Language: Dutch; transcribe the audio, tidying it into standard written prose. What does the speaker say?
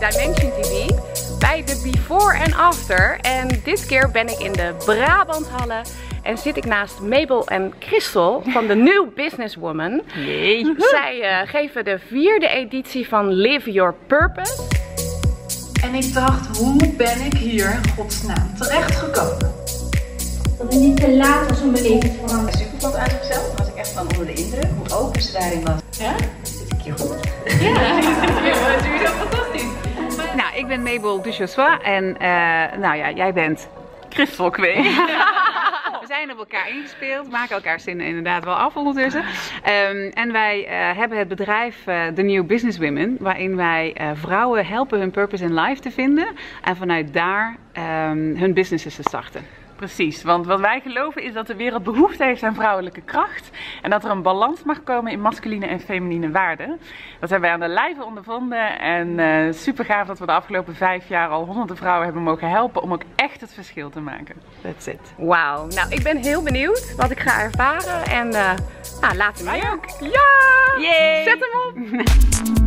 Dimension TV bij de Before and After. En dit keer ben ik in de Brabanthallen en zit ik naast Mabel en Christel van de New Businesswoman. Jee. Zij geven de 4e editie van Live Your Purpose. En ik dacht, hoe ben ik hier in godsnaam terechtgekomen? Dat het niet te laat was om mijn leven te veranderen. Super vlot uitgesteld. Daar was ik echt van onder de indruk. Hoe open ze daarin was. Ja? Zit ik hier goed? Ja, dat doe je dat fantastisch. Nou, ik ben Mabel Duchossois en nou ja, jij bent Christel Kwee. We zijn op elkaar ingespeeld, maken elkaar zinnen inderdaad wel af ondertussen. En wij hebben het bedrijf The New Businesswomen, waarin wij vrouwen helpen hun purpose in life te vinden en vanuit daar hun businesses te starten. Precies, want wat wij geloven is dat de wereld behoefte heeft aan vrouwelijke kracht. En dat er een balans mag komen in masculine en feminine waarden. Dat hebben wij aan de lijve ondervonden. En super gaaf dat we de afgelopen 5 jaar al honderden vrouwen hebben mogen helpen om ook echt het verschil te maken. That's it. Wauw, nou ik ben heel benieuwd wat ik ga ervaren en nou, laten we ook. Ja! Zet hem op!